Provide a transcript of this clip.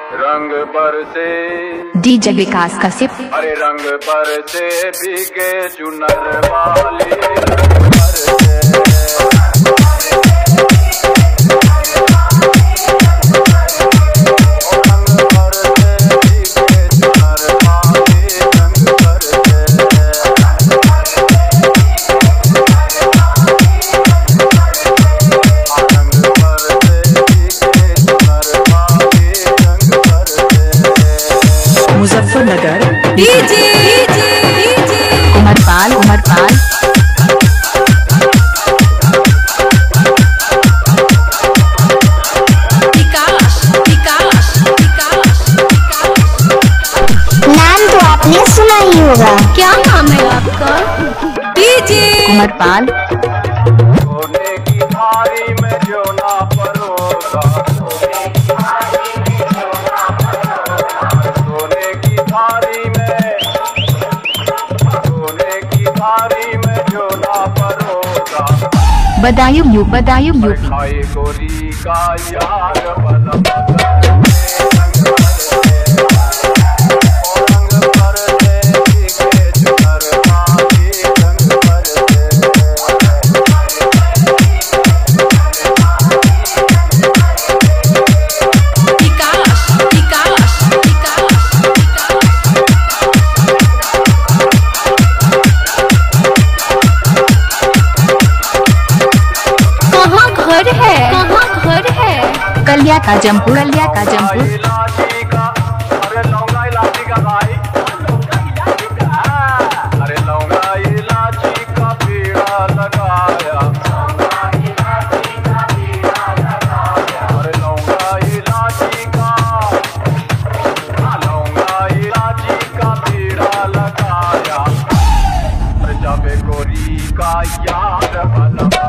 रंग पर से डीजे विकास का सिप। अरे रंग पर से भीगे चुनर वाली रंग पर से मुजफ्फरनगर डीजे उमरपाल नाम तो आपने सुना ही होगा। क्या नाम है आपका? डीजे उमरपाल। सोने की थाली में जो ना परोसा, सोने की थाली में जो ना परोसा, बदायूं खाए गोरी का यार बलम कहाँ घर है? कलिया का जमपुर। इलाची का, अरे लौंगा इलाची का भाई, अरे लौंगा इलाची का पेड़ा लगाया, अरे लौंगा इलाची का पेड़ा लगाया, अरे जाबे गोरी का यार बलम